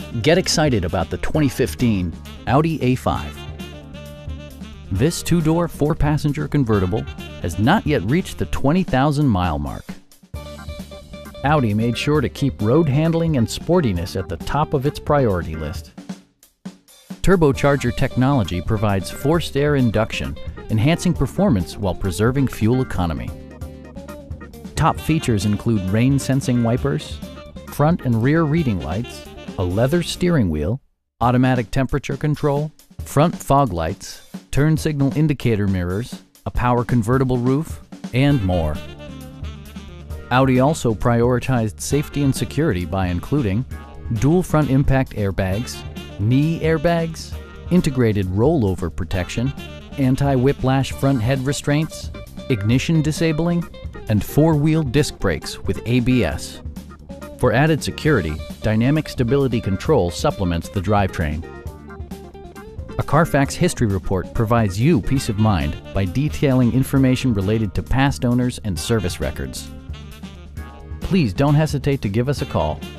Get excited about the 2015 Audi A5. This two-door, four-passenger convertible has not yet reached the 20,000-mile mark. Audi made sure to keep road handling and sportiness at the top of its priority list. Turbocharger technology provides forced air induction, enhancing performance while preserving fuel economy. Top features include rain-sensing wipers, front and rear reading lights, a leather steering wheel, automatic temperature control, front fog lights, turn signal indicator mirrors, a power convertible roof, and more. Audi also prioritized safety and security by including dual front impact airbags, knee airbags, integrated rollover protection, anti-whiplash front head restraints, ignition disabling, and four-wheel disc brakes with ABS. For added security, dynamic stability control supplements the drivetrain. A Carfax history report provides you peace of mind by detailing information related to past owners and service records. Please don't hesitate to give us a call.